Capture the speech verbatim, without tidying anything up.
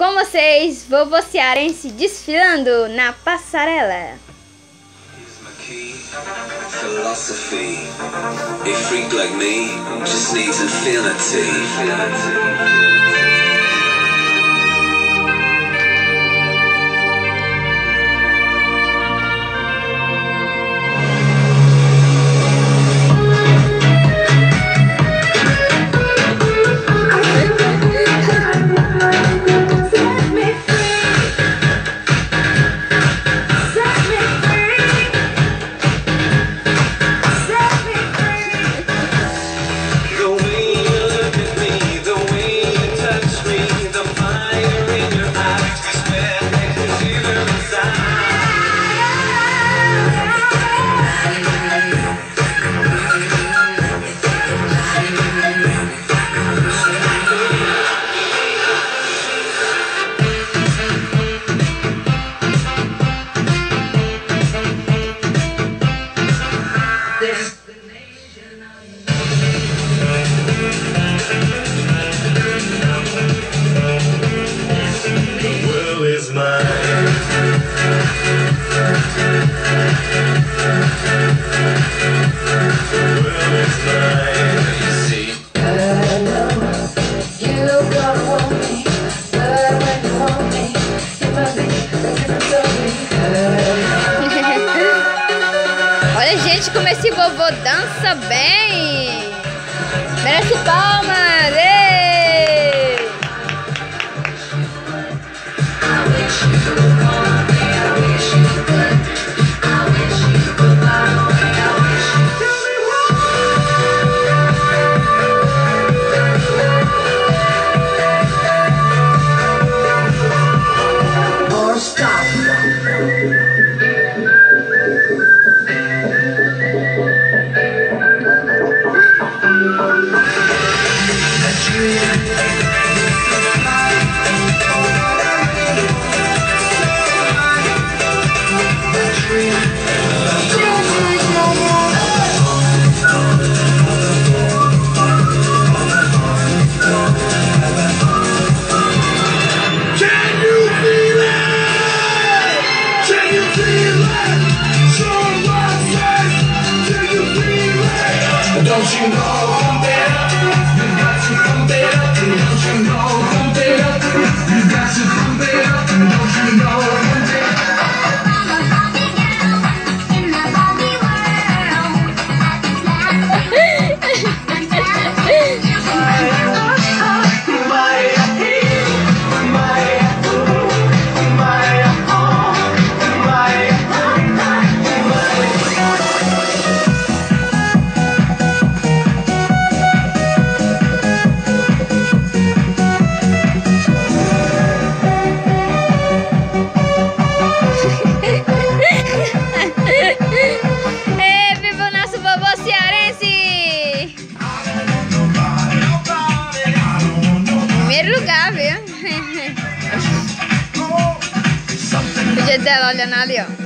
Com vocês, vovô cearense desfilando na passarela. Philosophy. A freak like me just needs infinity. Olha, gente, como esse vovô dança bem. Merece palmas. Ei! Don't you know I'm better? You got to come better. Don't you know I'm better? You got to come better. Don't you know I'm better? I'm a Barbie girl in the Barbie world. Lugar, viu? O jeito dela olhando ali, ó.